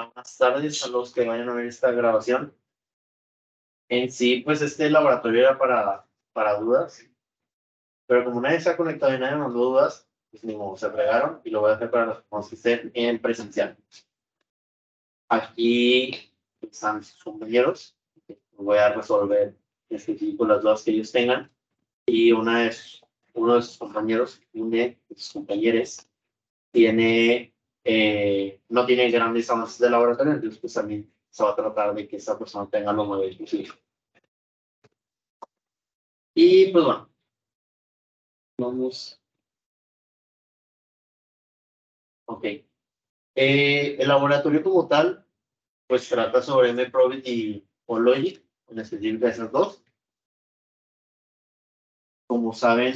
Buenas tardes a los que vayan a ver esta grabación. En sí, pues este laboratorio era para dudas, pero como nadie se ha conectado y nadie mandó dudas, pues ni modo, se fregaron y lo voy a hacer para los que estén en presencial. Aquí están sus compañeros. Voy a resolver las dudas que ellos tengan. Y uno de sus compañeros, uno de sus compañeros, no tiene grandes avances de laboratorio, entonces pues también se va a tratar de que esa persona tenga lo más posible. Y pues bueno, vamos. Ok. El laboratorio como tal, pues trata sobre MProbit y Ologic, en específico esas dos. Como saben,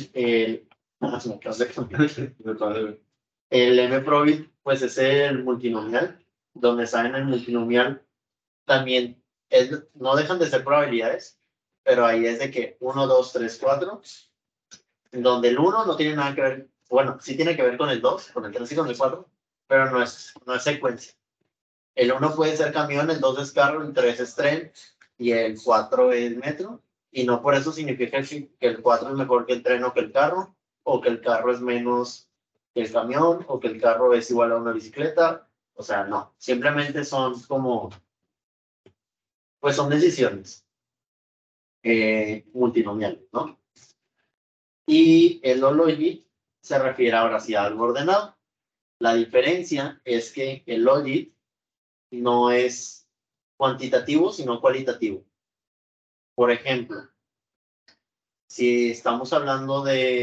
el MProbit, pues es el multinomial, donde saben el multinomial también no dejan de ser probabilidades, pero ahí es de que 1, 2, 3, 4, donde el 1 no tiene nada que ver, bueno, sí tiene que ver con el 2, con el 3 y con el 4, pero no es secuencia. El 1 puede ser camión, el 2 es carro, el 3 es tren y el 4 es metro, y no por eso significa que el 4 es mejor que el tren o que el carro, o que el carro es menos que el camión, o que el carro es igual a una bicicleta. O sea, no, simplemente son como, pues son decisiones multinomiales, ¿no? Y el logit se refiere ahora sí a algo ordenado. La diferencia es que el logit no es cuantitativo, sino cualitativo. Por ejemplo, si estamos hablando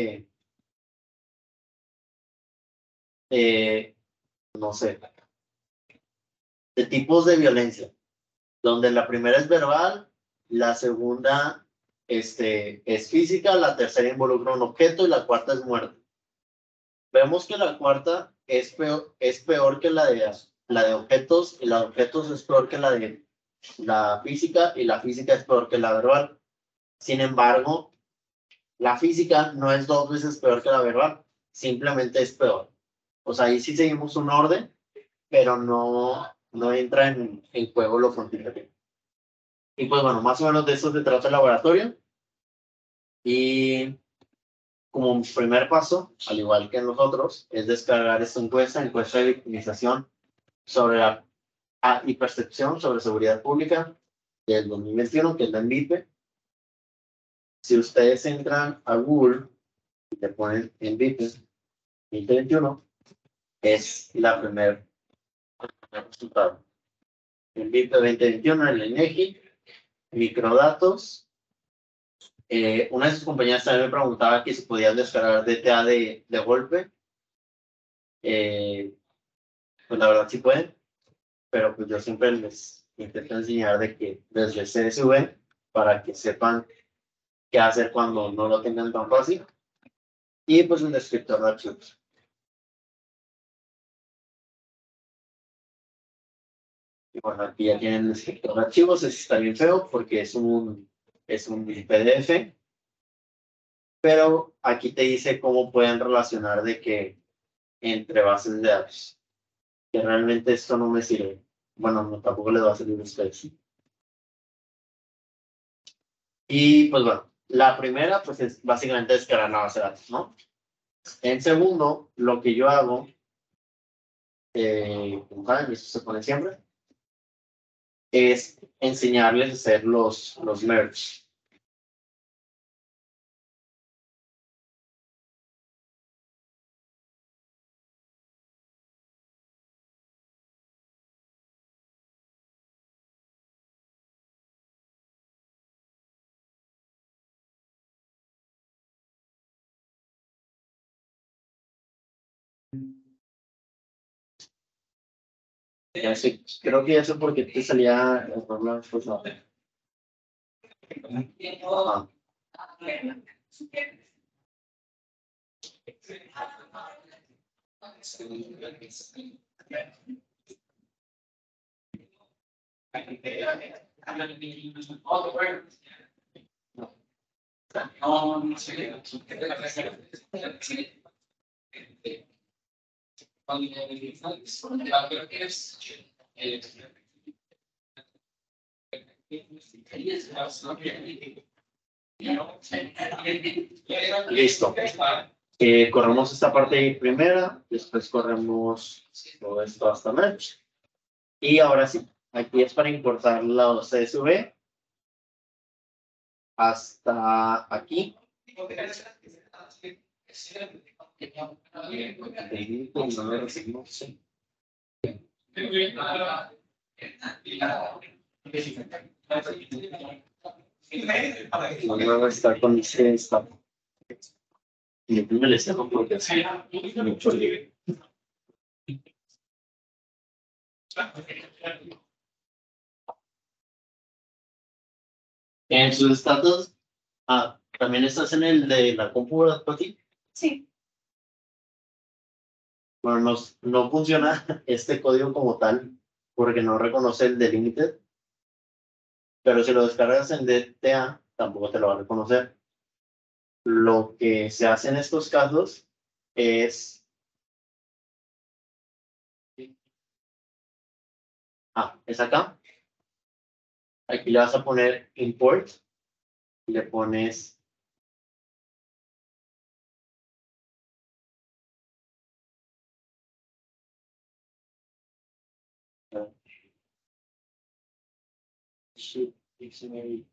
no sé, de tipos de violencia, donde la primera es verbal, la segunda es física, la tercera involucra un objeto y la cuarta es muerte. Vemos que la cuarta es peor que la de objetos, y la de objetos es peor que la de la física, y la física es peor que la verbal. Sin embargo, la física no es 2 veces peor que la verbal, simplemente es peor. O sea, ahí sí seguimos un orden, pero no entra en juego lo cuantitativo. Y pues bueno, más o menos de eso se trata el laboratorio. Y como primer paso, al igual que en los otros, es descargar esta encuesta de victimización sobre la y percepción sobre seguridad pública del 2021, que es la MVP. Si ustedes entran a Google y te ponen MVP 2021, es la primer resultado. MVP 2021 en el INEGI, microdatos. Una de sus compañeras también me preguntaba que si podían descargar DTA de golpe. Pues la verdad sí pueden, pero pues yo siempre les intento enseñar de que desde CSV, para que sepan qué hacer cuando no lo tengan tan fácil. Y pues un descriptor de archivos. Y bueno, aquí ya tienen el descriptor de archivos. Está bien feo porque es un PDF. Pero aquí te dice cómo pueden relacionar de que entre bases de datos. Que realmente esto no me sirve. Bueno, no, tampoco les va a servir a ustedes. Y pues bueno, la primera pues es básicamente descargar la base de datos, ¿no? En segundo, lo que yo hago, como saben, y eso se pone siempre, es enseñarles a hacer los merge. Ya sé, creo que eso porque te salía pues no. Ah. Listo. Corremos esta parte primera, después corremos todo esto hasta Merge. Y ahora sí, aquí es para importar los CSV hasta aquí. No está con esta. Y el primer estado porque así mucho lío. En sus estatus, también estás en el de la compu, ¿verdad, Pati? Sí. Bueno, no funciona este código como tal porque no reconoce el delimited, pero si lo descargas en DTA tampoco te lo va a reconocer. Lo que se hace en estos casos es es acá. Aquí le vas a poner import y le pones dictionary.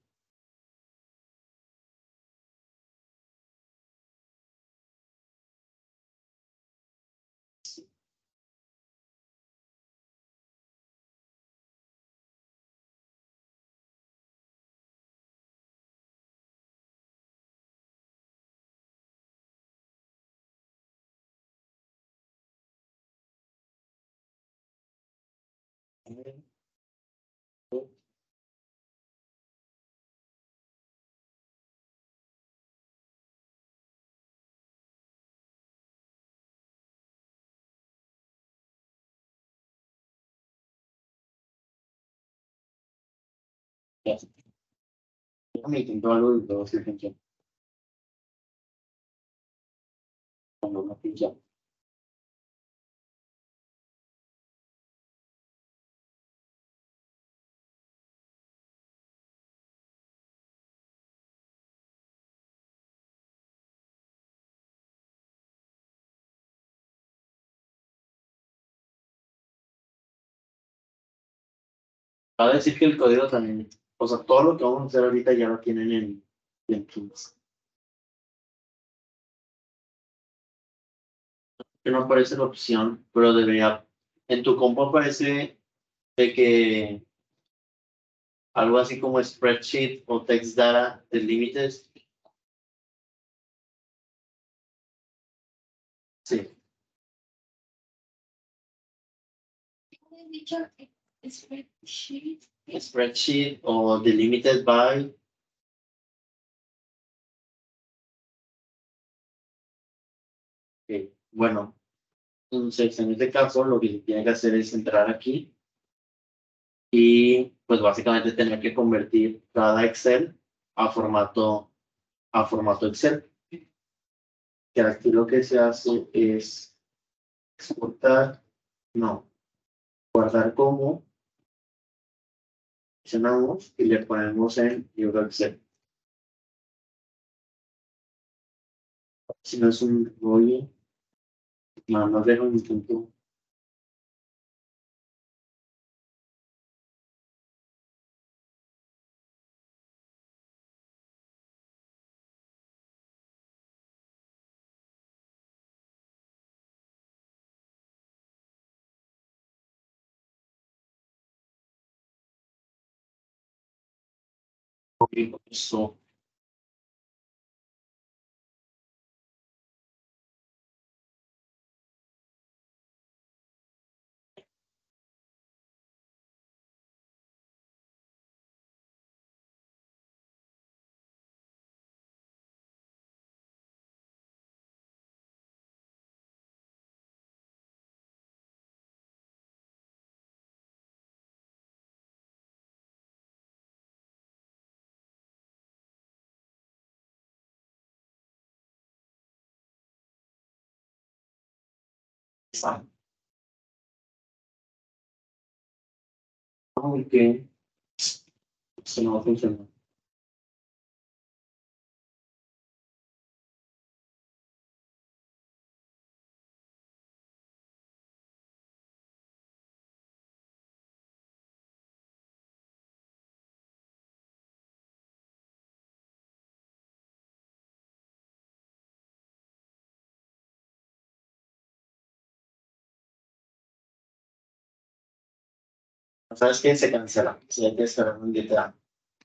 Me intentó algo y todo se pinchó. Cuando no pincha. Va a decir que el código también, o sea, todo lo que vamos a hacer ahorita ya lo tienen en Teams. Que no aparece la opción, pero debería, en tu compu aparece de que algo así como spreadsheet o text data delimited. Sí, ¿Cómo he dicho? Spreadsheet. spreadsheet o delimited by. Bueno, entonces en este caso lo que se tiene que hacer es entrar aquí y pues básicamente tener que convertir cada Excel a formato Excel. Que aquí lo que se hace es exportar, no, guardar como, seleccionamos y le ponemos en libro Excel. Si no es un rollo, no nos deja un punto. Eso. Aunque esto no va a funcionar. ¿Sabes qué? Se cancela. Si hay que esperar un día.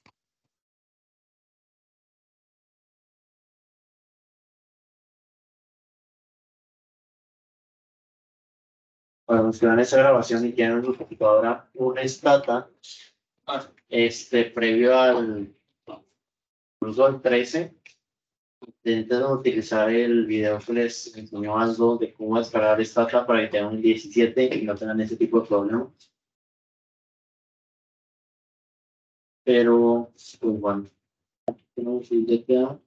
Para los que van a esa grabación y tienen en su computadora una stata, previo al incluso al 13, intenten utilizar el video que les enseñó Aldo de cómo descargar stata para que tengan un 17 y no tengan ese tipo de problemas. Pero, pues bueno, tenemos el DTA.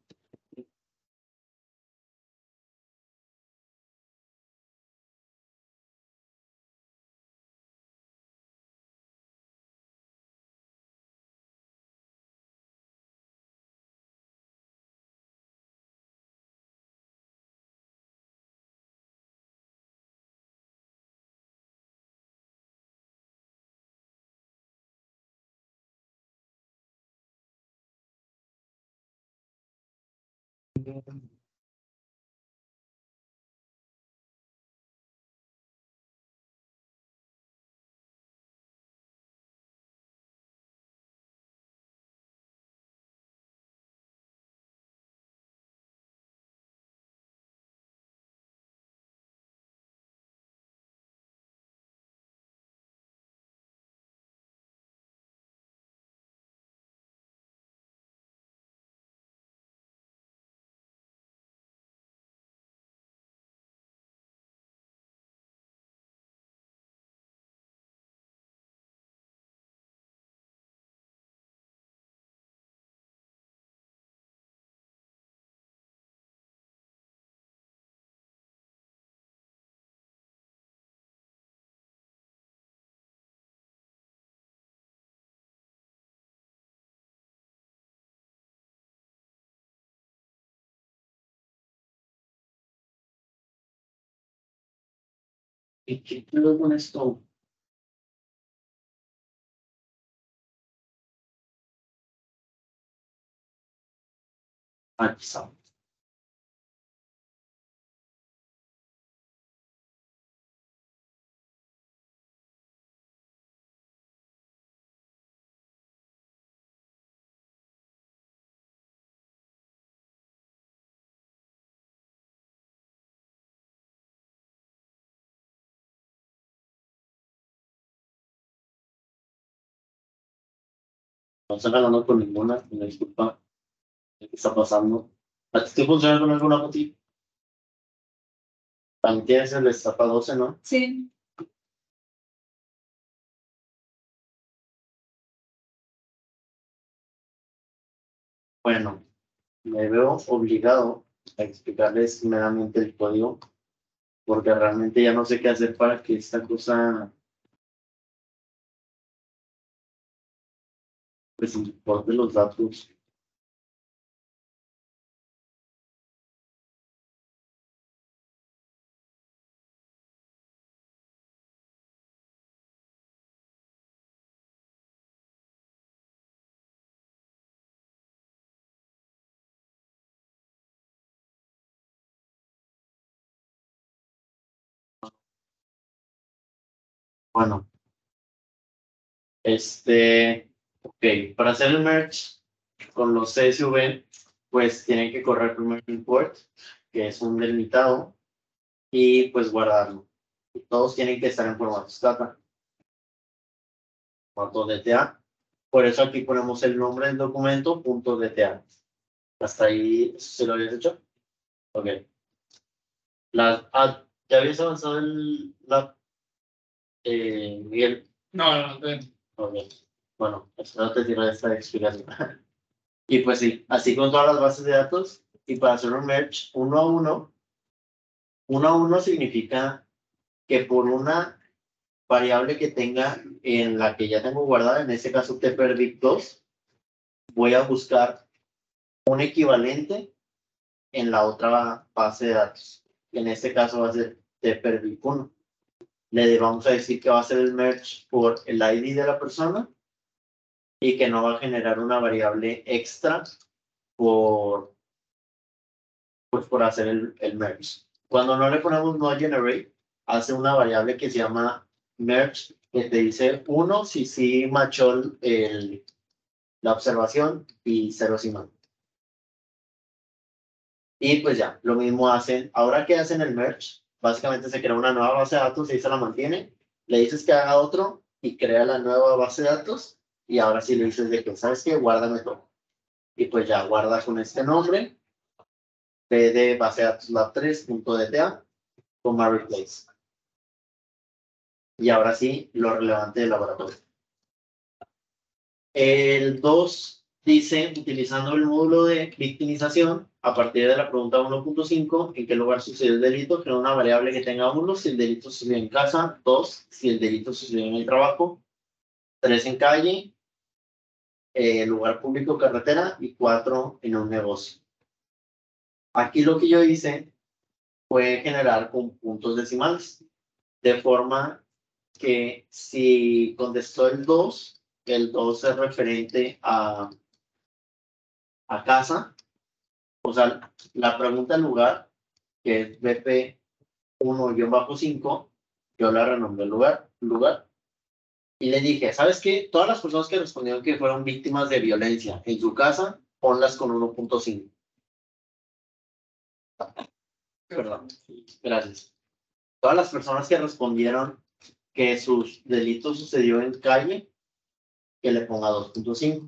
¿Y qué pedo con esto? Aquí está. No estoy hablando con ninguna, me disculpa. ¿Qué está pasando? ¿A ti te funciona con alguna botella? También tienes el destapa 12, ¿no? Sí. Bueno, me veo obligado a explicarles meramente el código, porque realmente ya no sé qué hacer para que esta cosa, pues, importe los datos. Bueno, ok, para hacer el merge con los CSV, pues tienen que correr primero import, que es un delimitado, y pues guardarlo. Y todos tienen que estar en formato stata, formato DTA. Por eso aquí ponemos el nombre del documento, .dta. Hasta ahí, ¿se lo habías hecho? Ok. ¿Ya habías avanzado en la, Miguel? No, no. Ok. Bueno, espero te tirar esta explicación. Y pues sí, así con todas las bases de datos. Y para hacer un merge uno a uno significa que por una variable que tenga en la que ya tengo guardada, en este caso tprvic2, voy a buscar un equivalente en la otra base de datos. En este caso va a ser tprvic1. Le vamos a decir que va a ser el merge por el ID de la persona y que no va a generar una variable extra por hacer el merge. Cuando no le ponemos no generate, hace una variable que se llama merge, que te dice 1 si sí machó la observación y 0 si no. Y pues ya, lo mismo hacen. Ahora que hacen el merge, básicamente se crea una nueva base de datos y se la mantiene. Le dices que haga otro y crea la nueva base de datos. Y ahora sí le dices de que, ¿sabes qué? Guárdame todo. Y pues ya guarda con este nombre. B de base de datos lab3.dta, coma replace. Y ahora sí, lo relevante del laboratorio. El 2 dice, utilizando el módulo de victimización, a partir de la pregunta 1.5, ¿en qué lugar sucedió el delito? Crea una variable que tenga 1 si el delito sucedió en casa, 2 si el delito sucedió en el trabajo, 3 en calle, lugar público, carretera, y 4 en un negocio. Aquí lo que yo hice fue generar con puntos decimales, de forma que si contestó el 2 es referente a casa, o sea, la pregunta del lugar, que es BP1-5, yo la renombré lugar, y le dije, ¿sabes qué? Todas las personas que respondieron que fueron víctimas de violencia en su casa, ponlas con 1.5. Perdón, gracias. Todas las personas que respondieron que sus delitos sucedió en calle, que le ponga 2.5.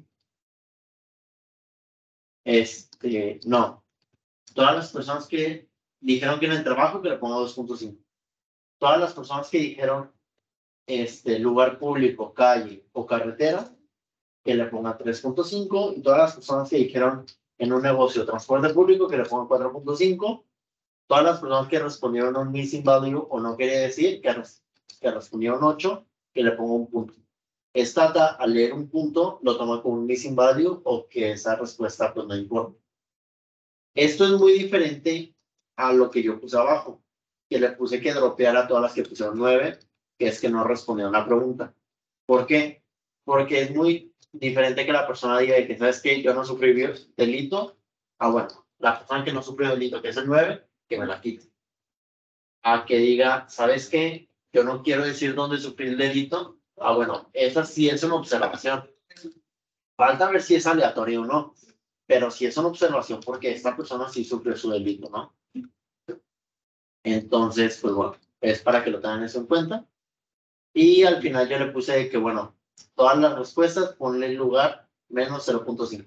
No. Todas las personas que dijeron que en el trabajo, que le ponga 2.5. Todas las personas que dijeron lugar público, calle o carretera, que le ponga 3.5. Y todas las personas que dijeron en un negocio, transporte público, que le ponga 4.5. Todas las personas que respondieron un missing value o no quería decir, que respondieron 8, que le ponga un punto. Esta data, al leer un punto, lo toma como un missing value o que esa respuesta pues no importa. Esto es muy diferente a lo que yo puse abajo, que le puse que dropeara a todas las que pusieron 9, que es que no respondieron la pregunta. ¿Por qué? Porque es muy diferente que la persona diga que, ¿sabes qué? Yo no sufrí delito. Bueno, la persona que no sufrió delito, que es el 9, que me la quite. A que diga, ¿sabes qué? Yo no quiero decir dónde sufrí el delito. Bueno, esa sí es una observación. Falta ver si es aleatorio o no, pero sí es una observación porque esta persona sí sufrió su delito, ¿no? Entonces, pues bueno, es para que lo tengan eso en cuenta. Y al final yo le puse que, bueno, todas las respuestas, ponle el lugar menos 0.5.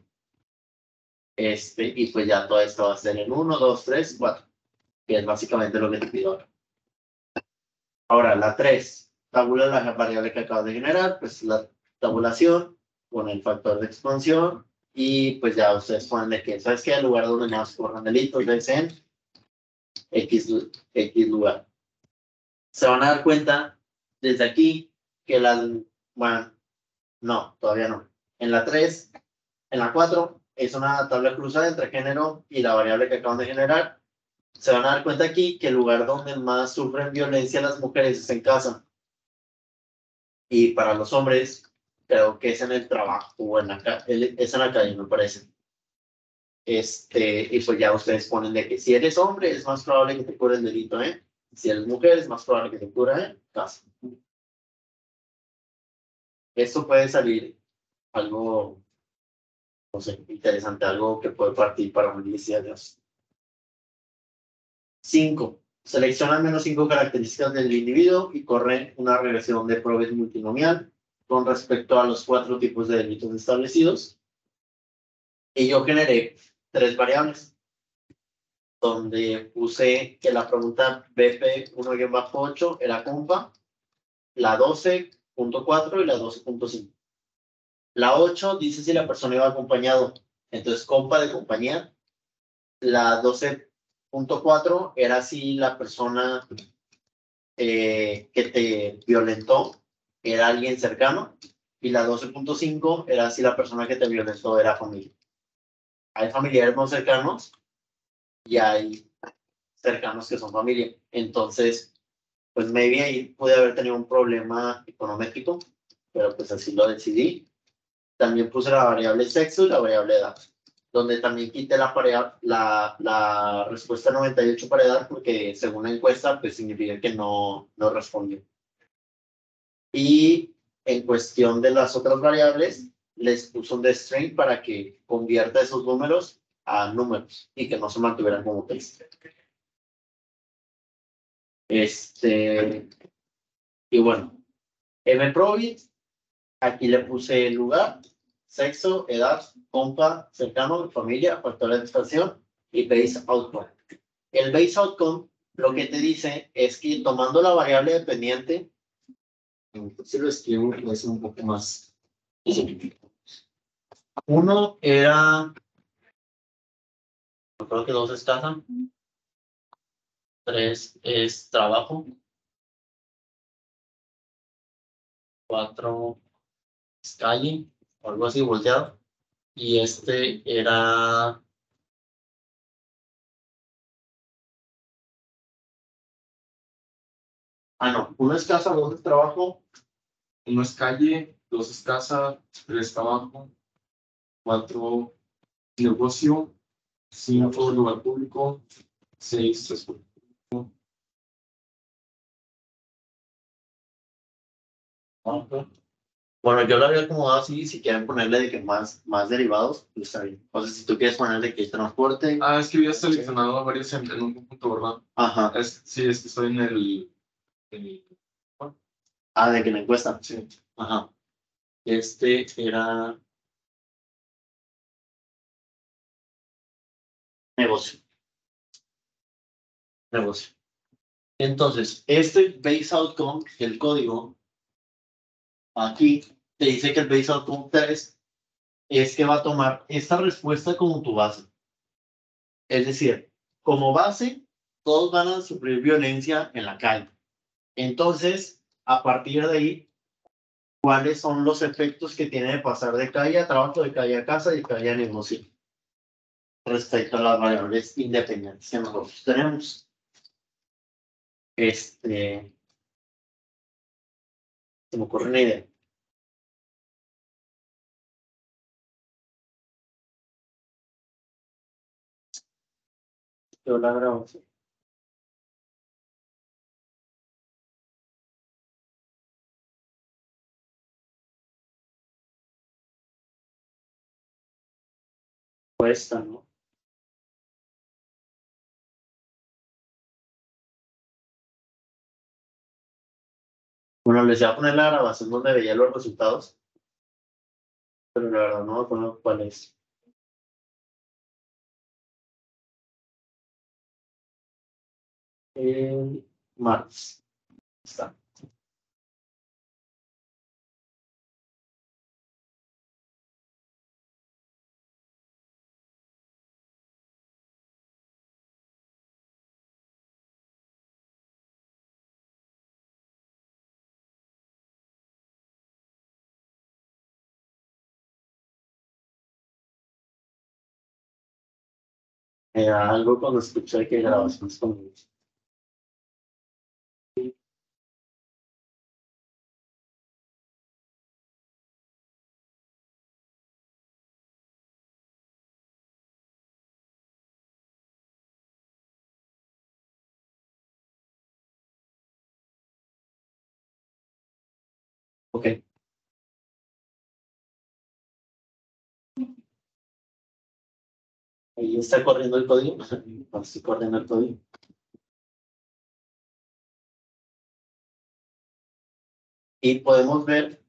Y pues ya todo esto va a ser en 1, 2, 3, 4, que es básicamente lo que te pido ahora. Ahora, la 3, tabula la variable que acabas de generar, pues la tabulación con el factor de expansión y pues ya ustedes ponen de que, ¿sabes qué? El lugar donde más corran delitos es en X lugar. Se van a dar cuenta desde aquí que bueno, no, todavía no. En la 3, en la 4, es una tabla cruzada entre género y la variable que acaban de generar. Se van a dar cuenta aquí que el lugar donde más sufren violencia las mujeres es en casa. Y para los hombres, creo que es en el trabajo o es en la calle, me parece. Y pues ya ustedes ponen de que si eres hombre es más probable que te cure el delito, ¿eh? Si eres mujer es más probable que te cure en casa. Esto puede salir algo, no sé, interesante, algo que puede partir para un de 5. Selecciona al menos 5 características del individuo y corre una regresión de Probes multinomial con respecto a los 4 tipos de delitos establecidos. Y yo generé 3 variables, donde puse que la pregunta BP1-8 era compa, la 12.4 y la 12.5. La 8 dice si la persona iba acompañado, entonces compa de compañía. La 12.4 era si la persona que te violentó era alguien cercano, y la 12.5 era si la persona que te violentó era familia. Hay familiares no cercanos y hay cercanos que son familia. Entonces, pues maybe ahí pude haber tenido un problema económico, pero pues así lo decidí. También puse la variable sexo y la variable edad, donde también quité la respuesta 98 para edad, porque según la encuesta, pues significa que no respondió. Y en cuestión de las otras variables, les puse un string para que convierta esos números a números y que no se mantuvieran como texto. Y bueno, mprobit, aquí le puse lugar, sexo, edad, compa, cercano, familia, factor de estación y base outcome. El base outcome lo que te dice es que tomando la variable dependiente, si lo escribo, es un poco más. Uno era, yo creo que 2 es casa, 3 es trabajo, 4 es calle, o algo así volteado, y era. No, 1 es casa, 2 es trabajo, 1 es calle, 2 es casa, 3 trabajo, 4 negocio, 5 lugar público, 6 transporte público. Bueno, yo lo había acomodado así. Si quieren ponerle de que más derivados, pues está bien. O sea, si tú quieres ponerle que hay transporte. Es que había seleccionado varios en un conjunto, ¿verdad? Ajá. Sí, es que estoy en el. De que la encuesta. Sí. Ajá. Era negocio. Entonces, base outcome, el código, aquí te dice que el base outcome 3 es que va a tomar esta respuesta como tu base. Es decir, como base, todos van a sufrir violencia en la calle. Entonces, a partir de ahí, ¿cuáles son los efectos que tiene de pasar de calle a trabajo, de calle a casa y de calle a negocio? Respecto a las variables independientes que nosotros tenemos. Se me ocurre una idea. Yo la grabo. Cuesta, ¿no? Bueno, les voy a poner la grabación donde veía los resultados, pero la verdad no me acuerdo cuál es. Martes. Está. Algo cuando escuché que grabaciones conmigo. Ok. Ahí está corriendo el código. Estoy corriendo el código. Y podemos ver.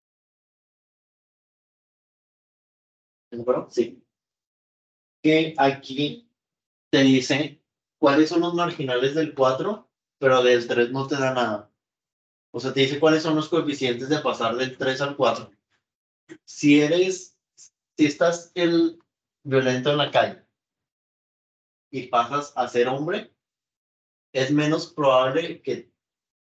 ¿Bueno? Sí. Que aquí te dice cuáles son los marginales del 4, pero del 3 no te da nada. O sea, te dice cuáles son los coeficientes de pasar del 3 al 4. Si estás el violento en la calle y pasas a ser hombre, es menos probable que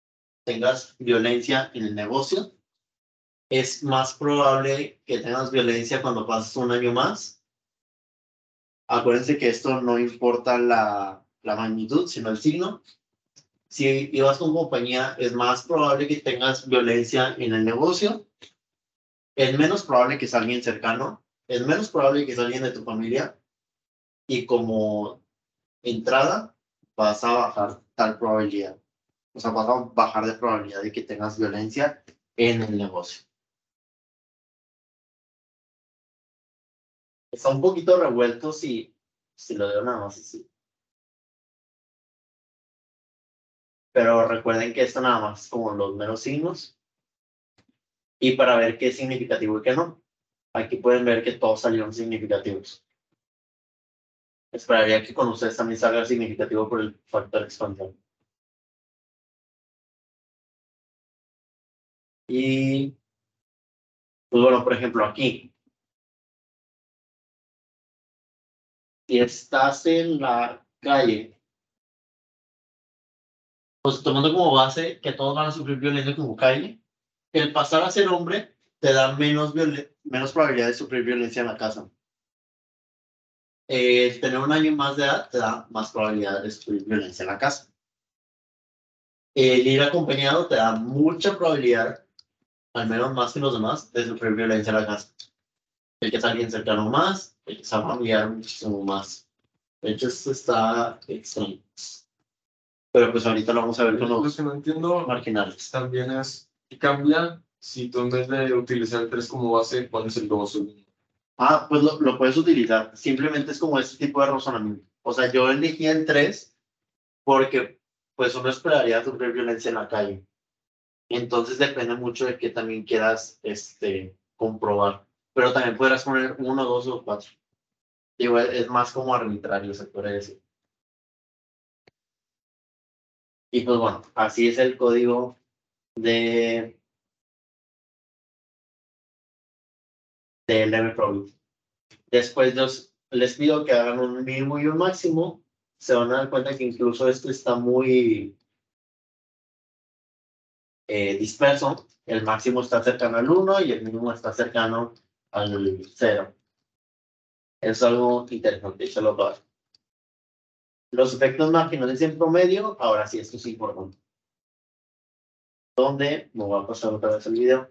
tengas violencia en el negocio. Es más probable que tengas violencia cuando pases un año más. Acuérdense que esto no importa la magnitud, sino el signo. Si ibas con compañía, es más probable que tengas violencia en el negocio. Es menos probable que sea alguien cercano. Es menos probable que sea alguien de tu familia. Y como entrada, vas a bajar tal probabilidad. O sea, vas a bajar de probabilidad de que tengas violencia en el negocio. Está un poquito revuelto si lo veo nada más así. Pero recuerden que esto nada más es como los meros signos. Y para ver qué es significativo y qué no. Aquí pueden ver que todos salieron significativos. Esperaría que con ustedes también salga significativo por el factor expansión. Y, pues bueno, por ejemplo, aquí. Si estás en la calle, pues tomando como base que todos van a sufrir violencia como calle, el pasar a ser hombre te da menos probabilidad de sufrir violencia en la casa. Tener un año más de edad te da más probabilidad de sufrir violencia en la casa. El ir acompañado te da mucha probabilidad, al menos más que los demás, de sufrir violencia en la casa. El que es alguien cercano más, el que es familiar muchísimo más. De hecho, esto está extraño. Pero pues ahorita lo vamos a ver con Lo los que no entiendo marginales. también es qué cambia si tú en vez de utilizar el 3 como base, pones el 2. Ah, pues lo puedes utilizar. Simplemente es como este tipo de razonamiento. O sea, yo elegí el 3 porque pues uno esperaría sufrir violencia en la calle. Entonces depende mucho de qué también quieras comprobar. Pero también podrás poner 1, 2 o 4. Digo, es más como arbitrario, se puede decir. Y pues bueno, así es el código del MProbit. Después les pido que hagan un mínimo y un máximo. Se van a dar cuenta que incluso esto está muy disperso. El máximo está cercano al 1 y el mínimo está cercano al 0. Es algo interesante, se lo doy. Los efectos marginales en promedio, ahora sí, esto es importante. ¿Dónde? Me voy a pasar otra vez el video.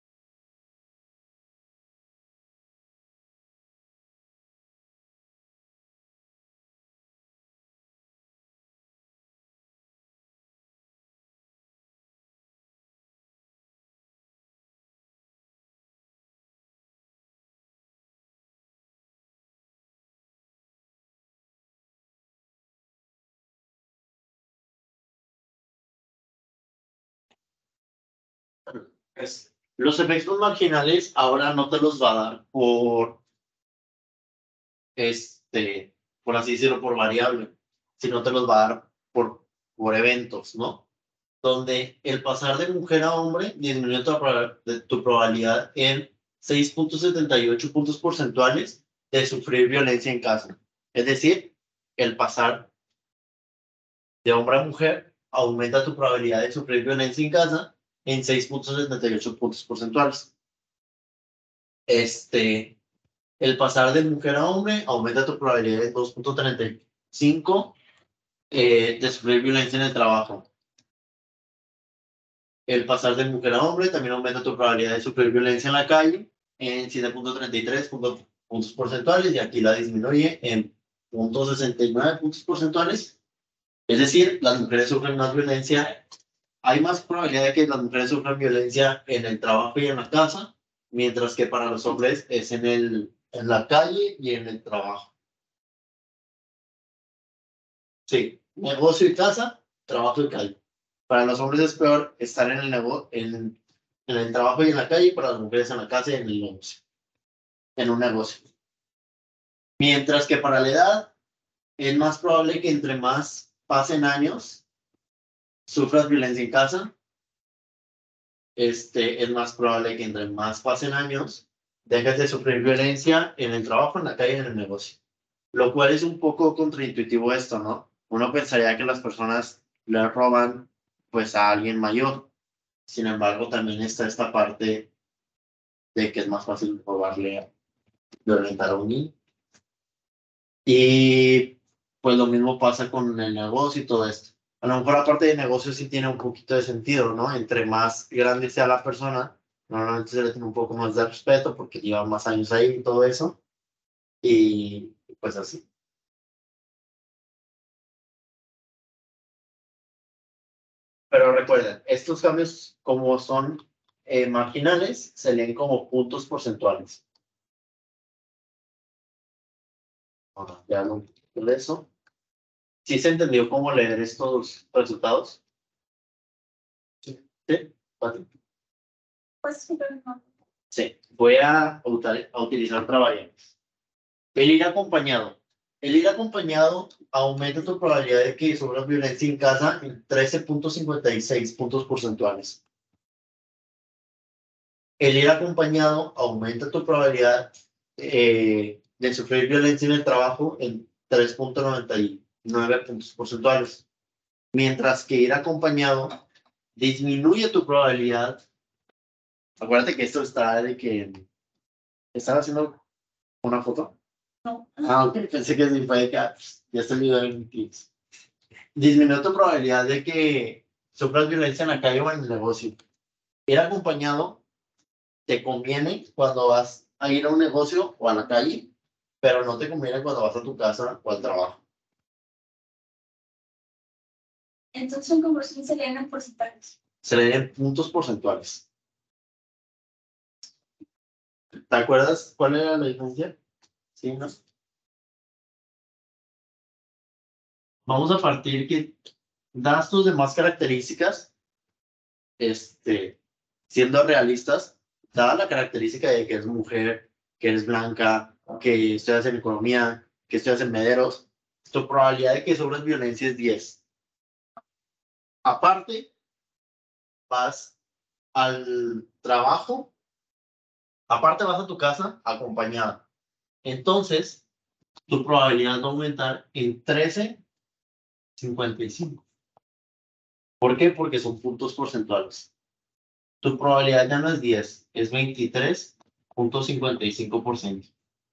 Los efectos marginales ahora no te los va a dar por así decirlo, por variable, sino te los va a dar por eventos, ¿no? Donde el pasar de mujer a hombre disminuye tu probabilidad en 6.78 puntos porcentuales de sufrir violencia en casa. Es decir, el pasar de hombre a mujer aumenta tu probabilidad de sufrir violencia en casa en 6.78 puntos porcentuales. El pasar de mujer a hombre aumenta tu probabilidad de 2.35 de sufrir violencia en el trabajo. El pasar de mujer a hombre también aumenta tu probabilidad de sufrir violencia en la calle en 7.33 puntos porcentuales y aquí la disminuye en 0.69 puntos porcentuales. Es decir, las mujeres sufren más violencia. Hay más probabilidad de que las mujeres sufran violencia en el trabajo y en la casa, mientras que para los hombres es en la calle y en el trabajo. Sí, negocio y casa, trabajo y calle. Para los hombres es peor estar en el trabajo y en la calle, y para las mujeres en la casa y en el negocio. En un negocio. Mientras que para la edad, es más probable que entre más pasen años, sufras violencia en casa. Es más probable que entre más pasen años, dejes de sufrir violencia en el trabajo, en la calle y en el negocio. Lo cual es un poco contraintuitivo esto, ¿no? Uno pensaría que las personas le roban, pues a alguien mayor. Sin embargo, también está esta parte de que es más fácil robarle, violentar a un niño. Y pues lo mismo pasa con el negocio y todo esto. A lo mejor la parte de negocio sí tiene un poquito de sentido, ¿no? Entre más grande sea la persona, normalmente se le tiene un poco más de respeto porque lleva más años ahí y todo eso. Y pues así. Pero recuerden, estos cambios como son marginales, se leen como puntos porcentuales. Ahora, ya no de eso. ¿Sí se entendió cómo leer estos resultados? Sí. ¿Sí? Pati. Pues sí, pero no. Sí. Voy a utilizar otra variable. El ir acompañado. El ir acompañado aumenta tu probabilidad de que sufras violencia en casa en 13.56 puntos porcentuales. El ir acompañado aumenta tu probabilidad de sufrir violencia en el trabajo en 3.99 puntos porcentuales. Mientras que ir acompañado disminuye tu probabilidad. Acuérdate que esto está de que estaba haciendo una foto. No. Ok, pensé que sí fue de que ya estoy viendo en tips. Disminuye tu probabilidad de que sufras violencia en la calle o en el negocio. Ir acompañado te conviene cuando vas a ir a un negocio o a la calle, pero no te conviene cuando vas a tu casa o al trabajo. Entonces en conversión se leen en porcentajes. Se le den puntos porcentuales. ¿Te acuerdas cuál era la diferencia? Sí, ¿no? Vamos a partir que das tus demás características, siendo realistas, dada la característica de que es mujer, que eres blanca, que estudias en economía, que estudias en mederos, tu probabilidad de que sufras violencia es 10. Aparte, vas al trabajo, aparte vas a tu casa acompañada. Entonces, tu probabilidad va a aumentar en 13.55. ¿Por qué? Porque son puntos porcentuales. Tu probabilidad ya no es 10, es 23.55%.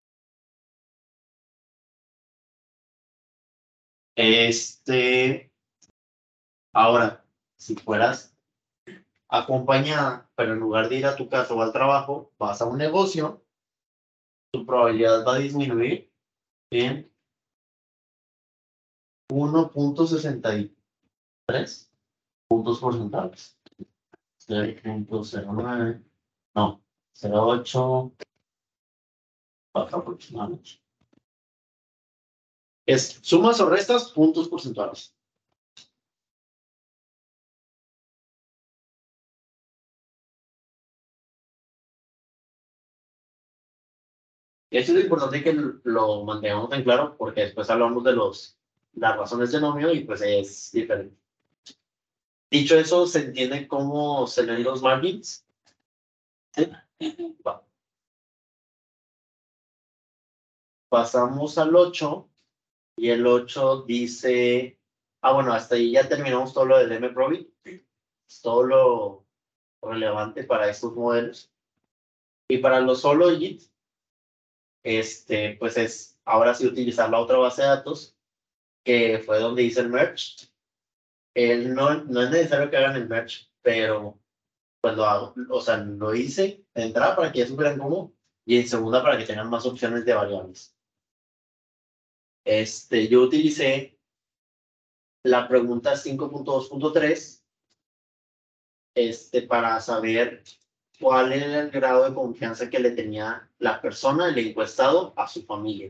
Ahora, si fueras acompañada, pero en lugar de ir a tu casa o al trabajo, vas a un negocio, tu probabilidad va a disminuir en 1.63 puntos porcentuales. 0.09, no, 0.8 aproximadamente. Es sumas o restas puntos porcentuales. Eso es lo importante que lo mantengamos en claro porque después hablamos de las razones de nomio y pues es diferente. Dicho eso, ¿se entiende cómo se leen los margins? ¿Sí? Va. Pasamos al 8 y el 8 dice, bueno, hasta ahí ya terminamos todo lo del mProbi, todo lo relevante para estos modelos. Y para los solo JIT, pues es ahora sí utilizar la otra base de datos, que fue donde hice el merge. No es necesario que hagan el merge, pero cuando hago, o sea, lo hice de entrada para que ya supieran cómo, y en segunda para que tengan más opciones de variables. Yo utilicé la pregunta 5.2.3 para saber cuál era el grado de confianza que le tenía la persona, el encuestado, a su familia.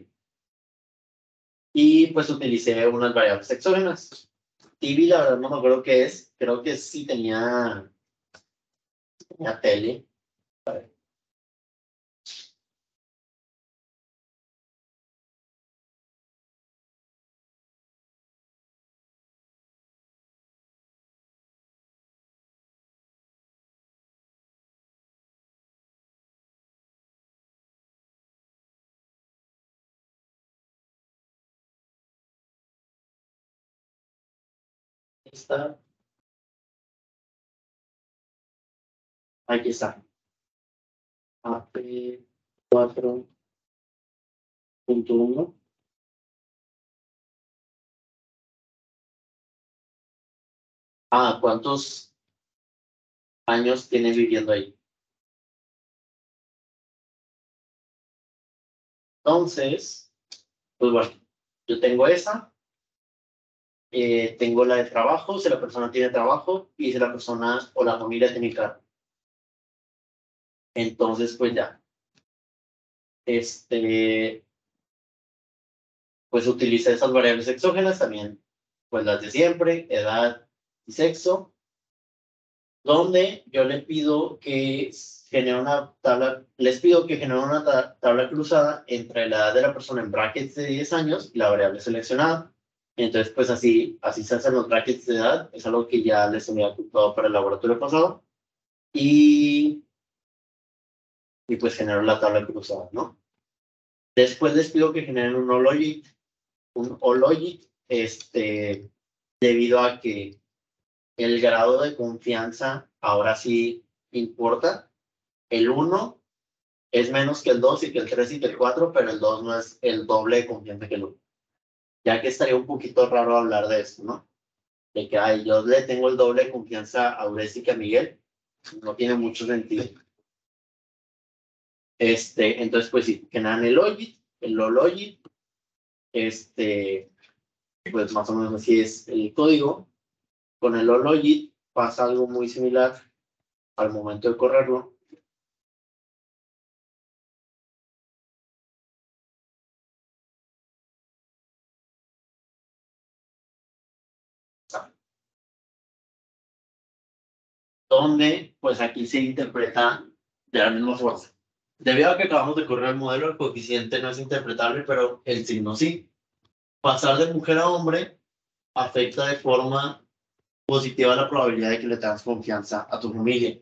Y pues utilicé unas variables exógenas. TV, la verdad no me acuerdo qué es, creo que sí tenía tele. Está. Aquí está. AP 4.1. ¿Cuántos años tienes viviendo ahí? Entonces, pues bueno, yo tengo esa, tengo la de trabajo, si la persona tiene trabajo y si la persona o la familia tiene carro. Entonces, pues ya, pues utiliza esas variables exógenas también, pues las de siempre, edad y sexo, donde yo le pido que genere una tabla, les pido que genere una tabla cruzada entre la edad de la persona en brackets de 10 años y la variable seleccionada. Entonces, pues así se hacen los brackets de edad, es algo que ya les había ocultado para el laboratorio pasado, y pues genero la tabla cruzada, ¿no? Después les pido que generen un O-Logit, debido a que el grado de confianza ahora sí importa. El 1 es menos que el 2 y que el 3 y que el 4, pero el 2 no es el doble de confianza que el 1. Ya que estaría un poquito raro hablar de esto, ¿no? De que yo le tengo el doble de confianza a Uresi que a Miguel. No tiene mucho sentido. Entonces, pues sí, generan el logit, el logit, pues más o menos así es el código. Con el logit pasa algo muy similar al momento de correrlo. Donde, pues aquí se interpreta de la misma forma. Debido a que acabamos de correr el modelo, el coeficiente no es interpretable, pero el signo sí. Pasar de mujer a hombre afecta de forma positiva la probabilidad de que le tengas confianza a tu familia.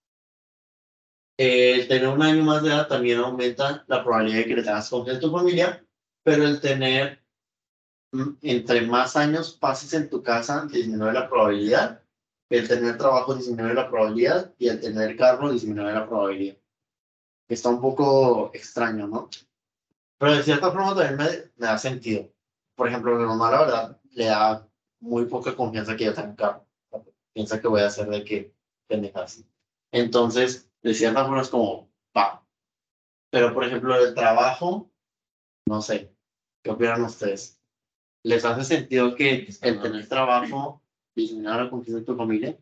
El tener un año más de edad también aumenta la probabilidad de que le tengas confianza a tu familia, pero el tener entre más años pases en tu casa disminuye la probabilidad, el tener trabajo disminuye la probabilidad y el tener carro disminuye la probabilidad. Está un poco extraño, ¿no? Pero de cierta forma también me da sentido. Por ejemplo, mi mamá, la verdad, le da muy poca confianza que yo tenga un carro. Piensa que voy a hacer de que pendejas. Entonces, de cierta forma es como, va. Pero, por ejemplo, el trabajo, no sé. ¿Qué opinan ustedes? ¿Les hace sentido que el tener trabajo disminuya la confianza de tu familia?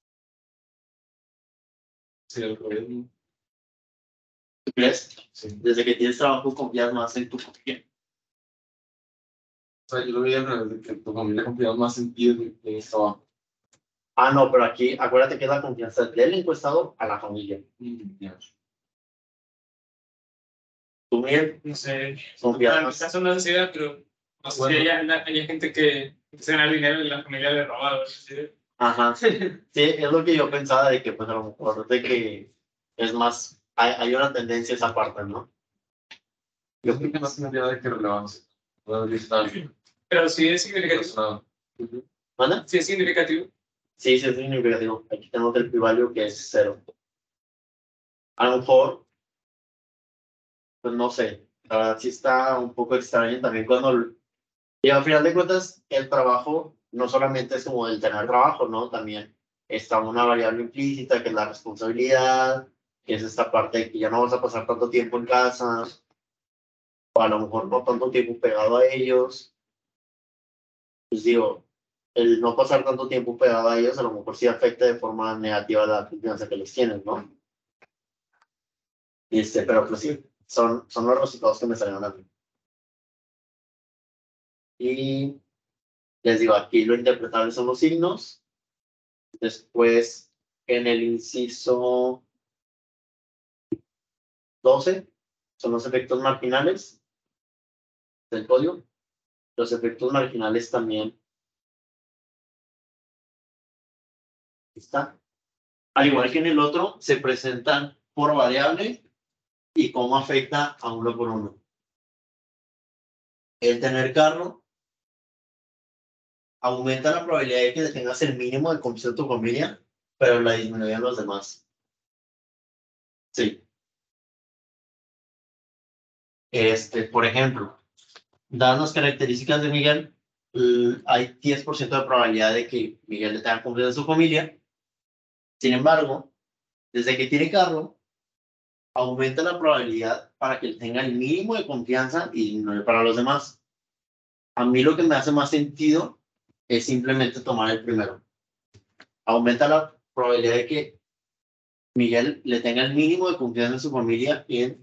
Sí, el gobierno. ¿Tú crees? Sí. Desde que tienes trabajo, confías más en tu familia. O sea, yo lo veía al revés, de que tu familia confía más en ti en el trabajo. No, pero aquí, acuérdate que es la confianza del encuestado a la familia. Tú, Miguel, No sé, confías en mi más. caso no sé, pero no sé si hay gente que se gana dinero y la familia le roba o algo así. Ajá. Sí, es lo que yo pensaba de que, pues, a lo mejor de que es más, hay una tendencia a esa parte, ¿no? Yo creo que más tendría de que relevancia. Todavía está bien. Pero sí es significativo. ¿Vale? Sí es significativo. Sí, es significativo. Aquí tenemos el p-value que es 0. A lo mejor, pues no sé, la verdad sí está un poco extraño también cuando, y al final de cuentas, el trabajo no solamente es como el tener trabajo, ¿no? También está una variable implícita que es la responsabilidad, que es esta parte de que ya no vas a pasar tanto tiempo en casa, o a lo mejor no tanto tiempo pegado a ellos. Pues digo, el no pasar tanto tiempo pegado a ellos a lo mejor sí afecta de forma negativa la confianza que les tienes, ¿no? Pero pues sí, son los resultados que me salieron a mí. Y les digo, aquí lo interpretable son los signos. Después, en el inciso 12, son los efectos marginales del código. Los efectos marginales también están. Al igual que en el otro, se presentan por variable y cómo afecta a uno por uno. El tener carro aumenta la probabilidad de que tengas el mínimo de confianza en tu familia, pero la disminuye en los demás. Sí. Por ejemplo, dadas las características de Miguel, hay 10% de probabilidad de que Miguel le tenga confianza en su familia. Sin embargo, desde que tiene carro, aumenta la probabilidad para que él tenga el mínimo de confianza y no para los demás. A mí lo que me hace más sentido es simplemente tomar el primero. Aumenta la probabilidad de que Miguel le tenga el mínimo de confianza en su familia en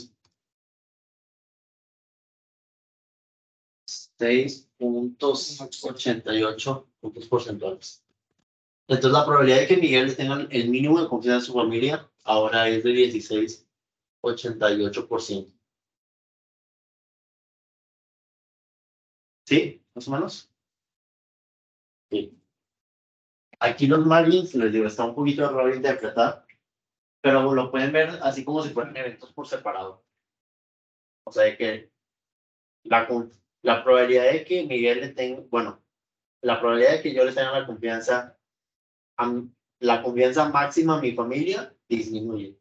6.88 puntos porcentuales. Entonces la probabilidad de que Miguel le tenga el mínimo de confianza en su familia ahora es de 16.88%. ¿Sí? ¿Más o menos? Sí. Aquí los margins, les digo, está un poquito raro de interpretar, pero lo pueden ver así como si fueran eventos por separado. O sea, que la probabilidad de que Miguel le tenga, bueno, la probabilidad de que yo le tenga la confianza máxima a mi familia disminuye.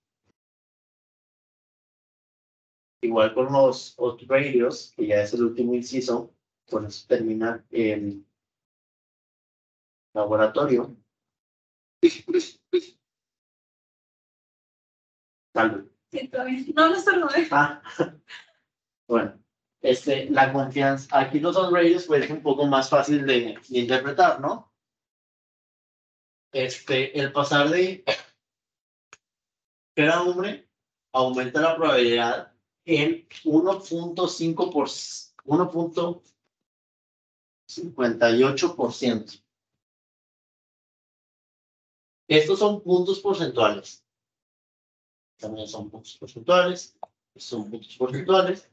Igual con los radios, que ya es el último inciso, con eso termina el laboratorio. Salve. Sí, todavía. No estornudé. Bueno, la confianza, aquí los radios pues es un poco más fácil de interpretar, ¿no? El pasar de ser hombre aumenta la probabilidad en 1.58%. Estos son puntos porcentuales. También son puntos porcentuales. Son puntos porcentuales.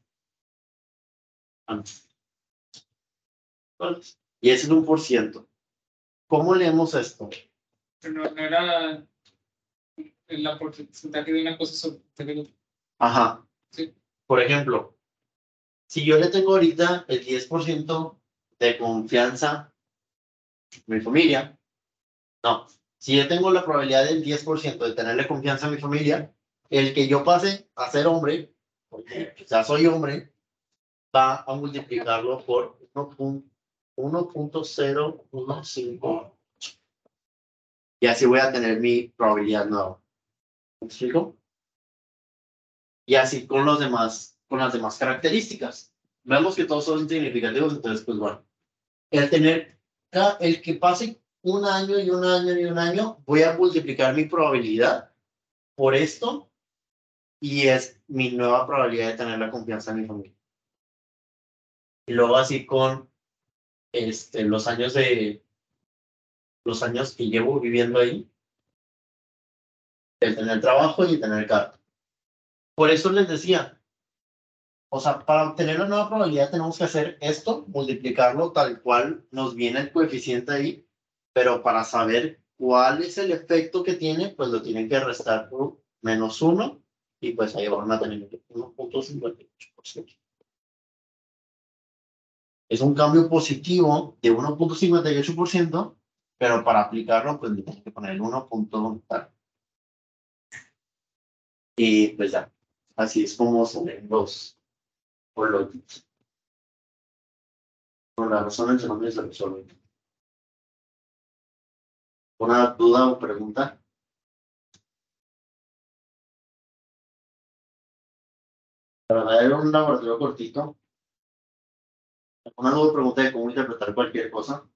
Y ese es 1%. ¿Cómo leemos esto? Pero no era la porcentaje de una cosa sobre otra. Ajá. Sí. Por ejemplo, si yo le tengo ahorita el 10% de confianza en mi familia, no. Si yo tengo la probabilidad del 10% de tenerle confianza a mi familia, el que yo pase a ser hombre, porque ya soy hombre, va a multiplicarlo por 1.015. Y así voy a tener mi probabilidad nueva. ¿Me explico? Y así con las demás características. Vemos que todos son significativos, entonces, pues bueno. El que pase un año y un año y un año, voy a multiplicar mi probabilidad por esto y es mi nueva probabilidad de tener la confianza en mi familia. Y luego así con los años que llevo viviendo ahí, el tener trabajo y tener carro. Por eso les decía, o sea, para obtener la nueva probabilidad tenemos que hacer esto, multiplicarlo tal cual nos viene el coeficiente ahí, pero para saber cuál es el efecto que tiene, pues lo tienen que restar por -1 y pues ahí van a tener 1.58%. Es un cambio positivo de 1.58%, pero para aplicarlo, pues le tienen que poner el 1. Y pues ya, así es como son los políticos. Por la razón en que no se resuelve. ¿Una duda o pregunta? La verdad era un laboratorio cortito. Una duda o pregunta de cómo interpretar cualquier cosa.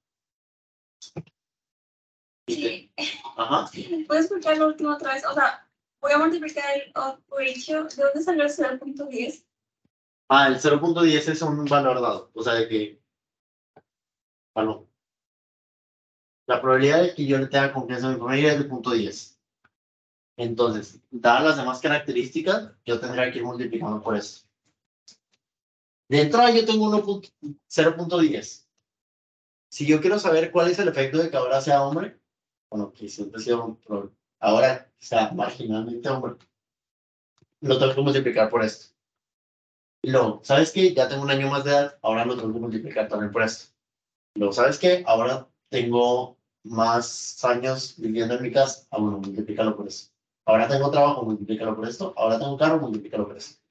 Sí. Ajá. ¿Puedes explicar la última otra vez? O sea, voy a multiplicar el ratio. ¿De dónde salió el 0.10? El 0.10 es un valor dado. O sea, de que... Bueno, la probabilidad de que yo le tenga confianza en mi familia es de 0.10. Entonces, dadas las demás características, yo tendría que ir multiplicando por eso. De entrada yo tengo 0.10. Si yo quiero saber cuál es el efecto de que ahora sea hombre, bueno, que siempre ha sido hombre, ahora sea marginalmente hombre, lo tengo que multiplicar por esto. Y luego, ¿sabes qué? Ya tengo un año más de edad, ahora lo tengo que multiplicar también por esto. Y luego, ¿sabes qué? Ahora tengo más años viviendo en mi casa, bueno, multiplícalo por eso. Ahora tengo trabajo, multiplícalo por esto. Ahora tengo carro, multiplícalo por esto.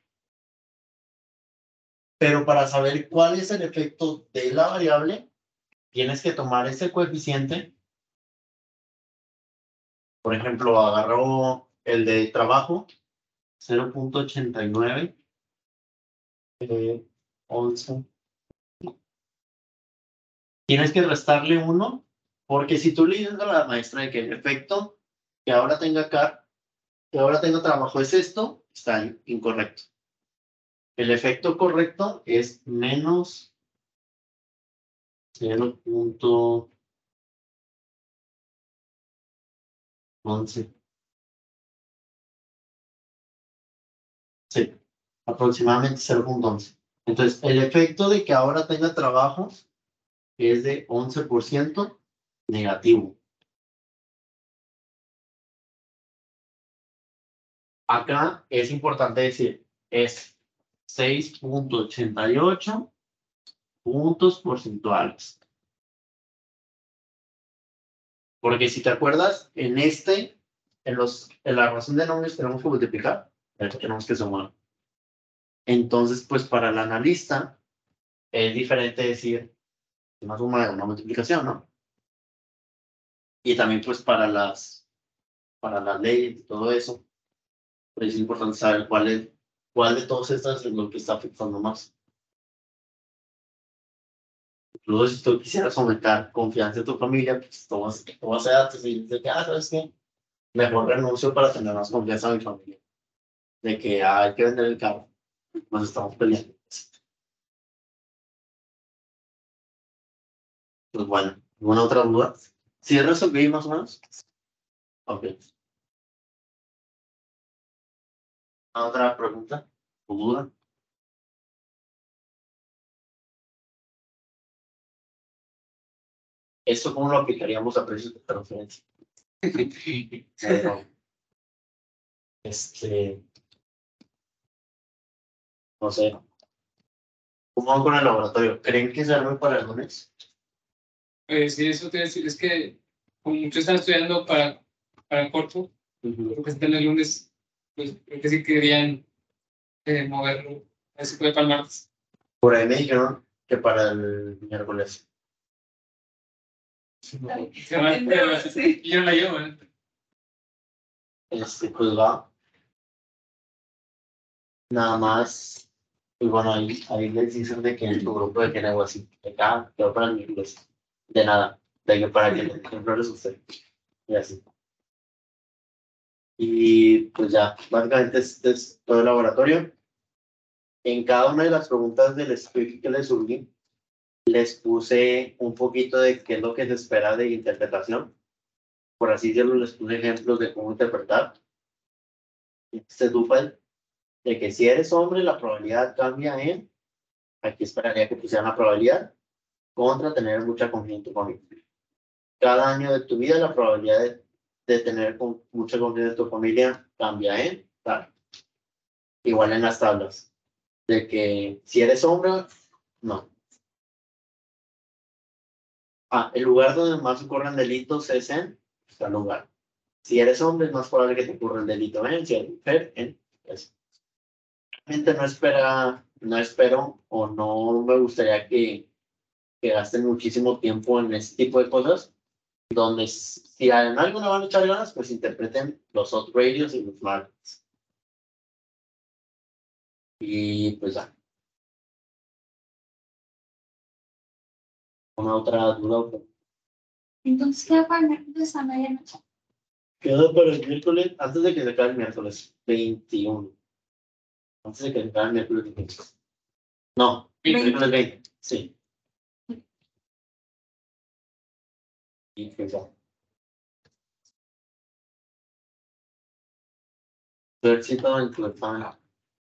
Pero para saber cuál es el efecto de la variable, tienes que tomar ese coeficiente. Por ejemplo, agarro el de trabajo, 0.89, 11. Tienes que restarle 1, porque si tú le dices a la maestra de que el efecto que ahora tenga trabajo es esto, está incorrecto. El efecto correcto es menos 0.11. Sí, aproximadamente 0.11. Entonces, el efecto de que ahora tenga trabajo es de 11% negativo. Acá es importante decir, es 6.88 puntos porcentuales. Porque si te acuerdas, en la razón de nombres tenemos que multiplicar, tenemos que sumar. Entonces, pues para el analista es diferente decir una suma de una multiplicación, ¿no? Y también pues para las leyes y todo eso, pues es importante saber cuál de todas estas es lo que está afectando más. Luego, si tú quisieras aumentar confianza en tu familia, pues tomas datos y dices que, ¿sabes qué? Mejor renuncio para tener más confianza en mi familia. De que hay que vender el carro. Nos estamos peleando. Pues bueno, ¿alguna otra duda? ¿Sí resolví más o menos? Ok. ¿Otra pregunta o duda? ¿Esto cómo lo aplicaríamos a precios de transferencia? Pero, no sé. ¿Cómo van con el laboratorio? ¿Creen que se arme para el lunes? Sí, eso te voy a decir, es que como muchos están estudiando para el corto, lo que están el lunes, pues creo que sí querían moverlo, a ver si puede para el martes. Por ahí me dijeron que para el miércoles. Se va, Sí. y yo la llevo, ¿eh? Pues va. Nada más. Pues bueno, ahí les dicen de que en tu grupo de que algo así. De acá, que va para el miércoles. De nada. De que para que les flores usted. Y así. Y pues ya, básicamente este es todo el laboratorio. En cada una de las preguntas del script que les subí, les puse un poquito de qué es lo que se espera de interpretación. Por así decirlo, les puse ejemplos de cómo interpretar. Este Duffel, de que si eres hombre, la probabilidad cambia en, aquí esperaría que pusieran la probabilidad, contra tener mucha confianza en tu familia. Cada año de tu vida, la probabilidad de tener mucha confianza en tu familia cambia en tal. Igual en las tablas, de que si eres hombre, no. El lugar donde más ocurren delitos es en tal lugar. Si eres hombre, es más probable que te ocurra el delito en, si eres mujer, en eso. Realmente no espero o no me gustaría que gasten muchísimo tiempo en ese tipo de cosas, donde si en algo no van a echar ganas, pues interpreten los hot radios y los markets. Y pues ya. ¿Una otra duda? Entonces queda para el miércoles a medianoche. Queda para el miércoles, antes de que se acabe el miércoles 21. Antes de que se acabe el miércoles 20. No, el miércoles 20, sí. Y pues ya. Ver si todo en tu examen.